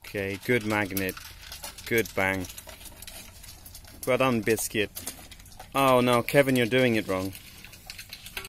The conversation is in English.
Okay, good magnet. Good bang. Well done, Biscuit. Oh no, Kevin, you're doing it wrong.